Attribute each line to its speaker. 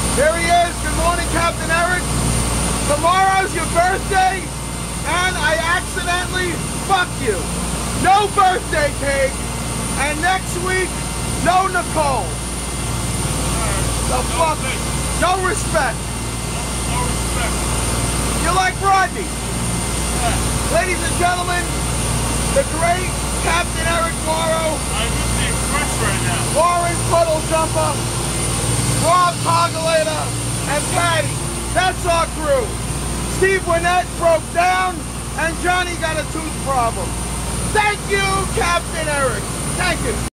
Speaker 1: Here he is. Good morning, Captain Eric. Tomorrow's your birthday, and I accidentally fucked you. No birthday cake, and next week, no Nicole. The fuck? No respect.
Speaker 2: No respect.
Speaker 1: You're like Rodney.
Speaker 2: Yeah.
Speaker 1: Ladies and gentlemen, the great Captain Eric Morrow.
Speaker 2: I'm with the Express right now.
Speaker 1: Warren Puddle Jumper, Rob Togolator, and Patty. That's our crew. Steve Winnett broke down, and Johnny got a tooth problem. Thank you, Captain Eric. Thank you.